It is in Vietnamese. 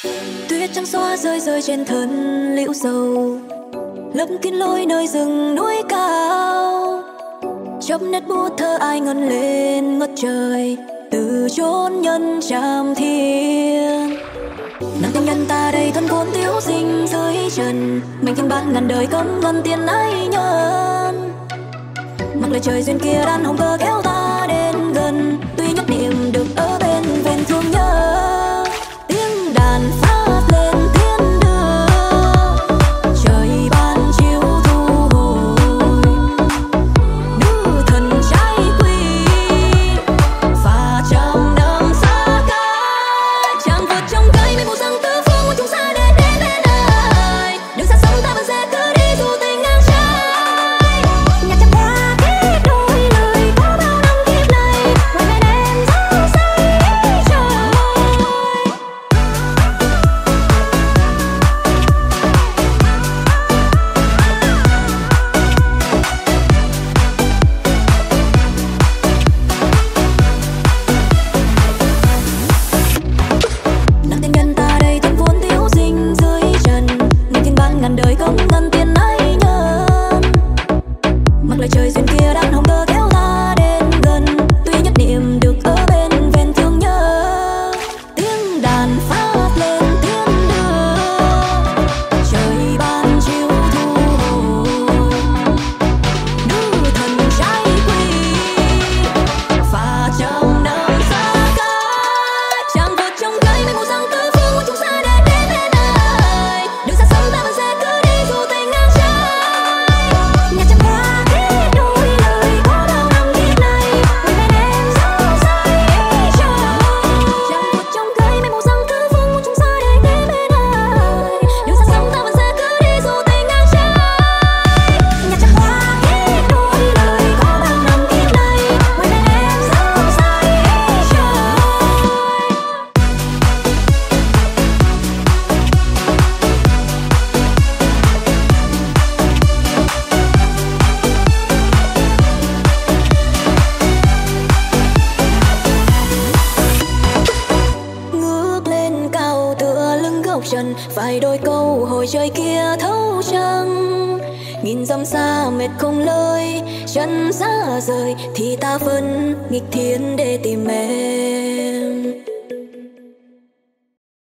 Tuyết trắng xóa rơi rơi trên thân liễu dầu, lấp kín lối nơi rừng núi cao. Trong nét bút thơ ai ngân lên ngất trời, từ chốn nhân tràm thiên. Nàng tình nhân ta đây thân vốn thiếu sinh dưới trần, mình kinh ban ngàn đời cấm ngân tiền ái nhân. Mặc lời trời duyên kia đan hồng cơ kéo ta đến gần, tuy nhất niệm được ở bên ven thương nhớ. Tiếng đàn phát lên thiên đưa, trời ban chiếu thu hồi. Nữ thần trai quy và trăm năm xa cách, chàng vượt trong cây mây mù răng tứ phương một chúng xa để đến bên ai. Đừng xa sống ta vẫn sẽ cứ đi dù tình ngang trái. Nhạc chẳng qua kết đôi lời có bao năm kiếp này, ngoài bên em dấu say trời. Nàng tình nhân ta đây thân vốn thiếu sinh dưới trần, mình kinh ban ngàn đời không ngân tiền ái nhân. Mặc lời trời duyên kia đan hồng cơ kéo ta đến gần, tuy nhất niệm được ở bên ven thương nhớ. Tiếng đàn phát lên thiên đưa, trời ban chiếu thu hồi. Nữ thần trai quy và trăm năm xa cách, chàng vượt trong cây mây mù răng tứ phương một chúng xa để đến bên ai. Đừng xa sống ta vẫn sẽ cứ đi dù tình ngang trái. Nhạc chẳng qua kết đôi lời có bao năm kiếp này, ngoài bên em dấu say trời. Chàng vượt trong cây mây mù răng tứ phương một chúng xa để đến bên ai. Đừng xa sống ta vẫn sẽ cứ đi dù tình ngang trái. Nhạc chẳng qua kết đôi lời có bao năm kiếp này, ngoài bên em dấu say trời. Ngước lên cao tựa lưng góc trần, vài đôi câu hồi trời kia thấu trăng. Nghìn dặm xa mệt không lời, chân xa rời thì ta vẫn nghịch thiên để tìm em.